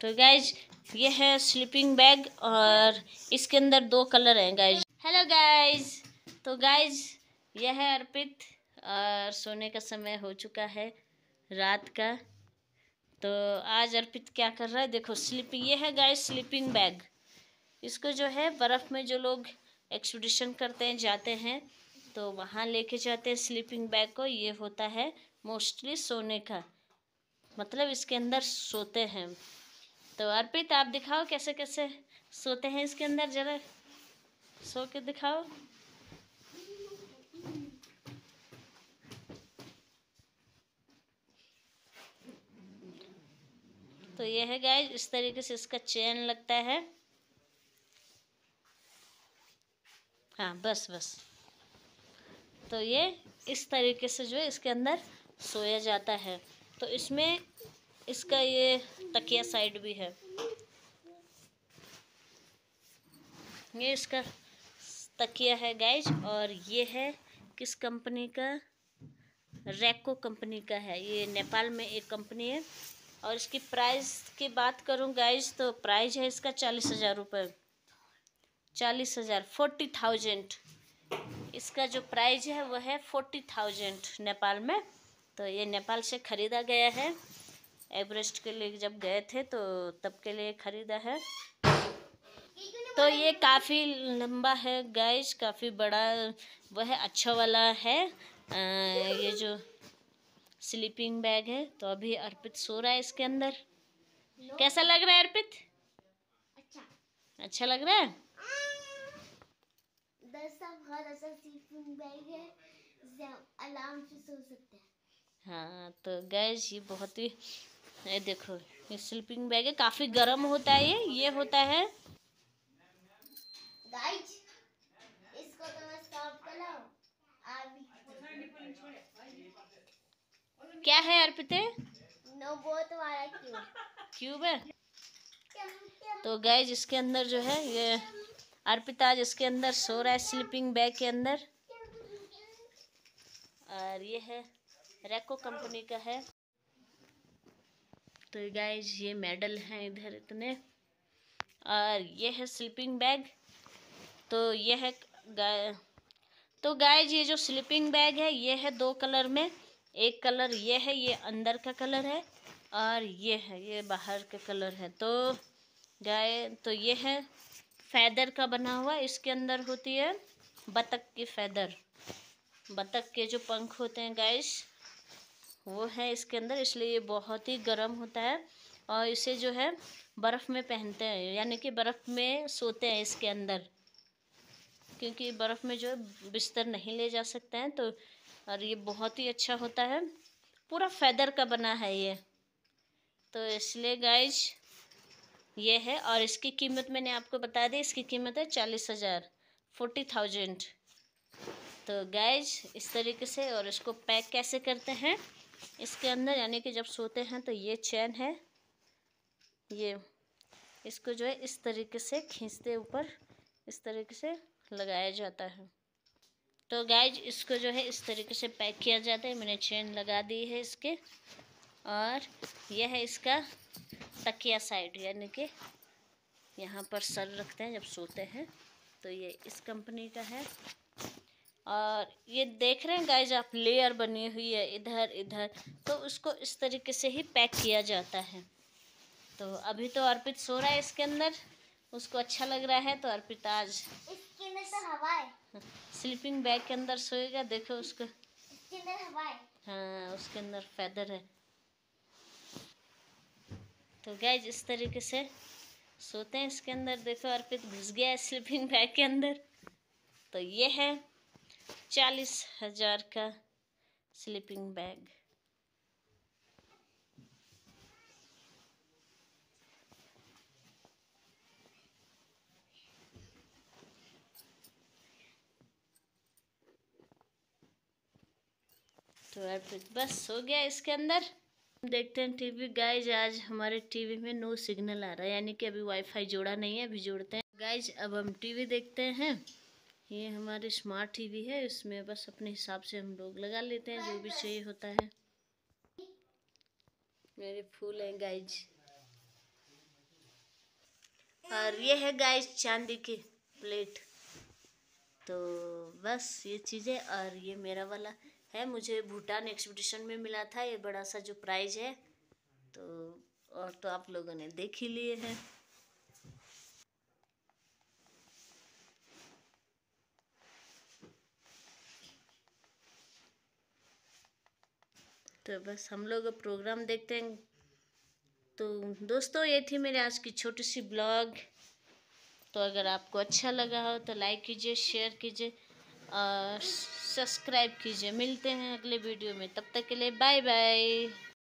तो गाइज ये है स्लीपिंग बैग और इसके अंदर 2 कलर हैं गाइज। हेलो गाइज, तो गाइज यह है अर्पित और सोने का समय हो चुका है रात का। तो आज अर्पित क्या कर रहा है देखो, स्लीपिंग, ये है गाइज स्लीपिंग बैग। इसको जो है बर्फ़ में जो लोग एक्सपीडिशन करते हैं, जाते हैं, तो वहाँ लेके जाते हैं स्लीपिंग बैग को। ये होता है मोस्टली सोने का, मतलब इसके अंदर सोते हैं। तो अर्पित आप दिखाओ कैसे कैसे सोते हैं इसके अंदर, जरा सो के दिखाओ। तो ये है गाइस, इस तरीके से इसका चेन लगता है। हाँ बस बस। तो ये इस तरीके से जो है इसके अंदर सोया जाता है। तो इसमें इसका ये तकिया साइड भी है, ये इसका तकिया है गाइज। और ये है किस कंपनी का, रैको कंपनी का है। ये नेपाल में एक कंपनी है। और इसकी प्राइस की बात करूं गाइज, तो प्राइस है इसका 40,000 रुपये। 40,000, 40,000। इसका जो प्राइस है वो है 40,000 नेपाल में। तो ये नेपाल से ख़रीदा गया है, एवरेस्ट के लिए जब गए थे तो तब के लिए ख़रीदा है। तो ये काफ़ी लंबा है गाइस, काफ़ी बड़ा वह अच्छा वाला है। ये जो स्लीपिंग बैग है। तो अभी अर्पित सो रहा है इसके अंदर। कैसा लग रहा है अर्पित? अच्छा लग रहा है। बहुत अच्छा स्लीपिंग बैग है, जिससे हम आराम से सो सकते हैं। हाँ तो गैस ये बहुत ही, ये देखो ये स्लीपिंग बैग है, काफ़ी गर्म होता है ये होता है गाइस, इसको तो मैं स्टॉप कर लो। अभी क्या है अर्पित? नो, वो तुम्हारा क्यूब है। तो गैस इसके अंदर जो है ये अर्पित आज इसके अंदर सो रहा है, स्लीपिंग बैग के अंदर। और ये है रैको कंपनी का है। तो गाइज ये मेडल हैं इधर इतने। और ये है स्लीपिंग बैग। तो ये है तो गाइज ये जो स्लीपिंग बैग है ये है 2 कलर में। एक कलर ये है, ये अंदर का कलर है, और ये है, ये बाहर का कलर है। तो ये है फैदर का बना हुआ। इसके अंदर होती है बतख की फैदर, बतख के जो पंख होते हैं गाइस, वो है इसके अंदर। इसलिए ये बहुत ही गर्म होता है। और इसे जो है बर्फ़ में पहनते हैं, यानी कि बर्फ़ में सोते हैं इसके अंदर, क्योंकि बर्फ़ में जो है बिस्तर नहीं ले जा सकते हैं। तो और ये बहुत ही अच्छा होता है, पूरा फैदर का बना है ये। तो इसलिए गाइज ये है। और इसकी कीमत मैंने आपको बता दी, इसकी कीमत है 40,000, 40,000। तो गाइज इस तरीके से। और इसको पैक कैसे करते हैं इसके अंदर, यानी कि जब सोते हैं तो ये चैन है, ये इसको जो है इस तरीके से खींचते ऊपर, इस तरीके से लगाया जाता है। तो गाइज इसको जो है इस तरीके से पैक किया जाता है। मैंने चेन लगा दी है इसके। और यह है इसका तकिया साइड, यानी कि यहाँ पर सर रखते हैं जब सोते हैं। तो ये इस कंपनी का है। और ये देख रहे हैं गाइज आप, लेयर बनी हुई है इधर इधर। तो उसको इस तरीके से ही पैक किया जाता है। तो अभी तो अर्पित सो रहा है इसके अंदर, उसको अच्छा लग रहा है। तो अर्पित आज इसके अंदर तो हवा है, स्लीपिंग बैग के अंदर सोएगा। देखो उसको, इसके अंदर हवा है। हाँ उसके अंदर फैदर है। तो गाइज इस तरीके से सोते हैं इसके अंदर। देखो अर्पित घुस गया है स्लीपिंग बैग के अंदर। तो ये है 40,000 का स्लीपिंग बैग। तो अर्पित बस सो गया इसके अंदर। देखते हैं टीवी गाइज। आज हमारे टीवी में नो सिग्नल आ रहा है, यानी कि अभी वाईफाई जोड़ा नहीं है, अभी जोड़ते हैं गाइज। अब हम टीवी देखते हैं। ये हमारी स्मार्ट टीवी है, इसमें बस अपने हिसाब से हम लोग लगा लेते हैं जो भी चाहिए होता है। मेरे फूल हैं गाइज। और ये है गाइस चांदी की प्लेट। तो बस ये चीज़ें। और ये मेरा वाला है, मुझे भूटान एक्सपीडिशन में मिला था ये बड़ा सा जो प्राइज है। तो और तो आप लोगों ने देख ही लिए हैं। तो बस हम लोग प्रोग्राम देखते हैं। तो दोस्तों ये थी मेरी आज की छोटी सी ब्लॉग। तो अगर आपको अच्छा लगा हो तो लाइक कीजिए, शेयर कीजिए और सब्सक्राइब कीजिए। मिलते हैं अगले वीडियो में, तब तक के लिए बाय बाय।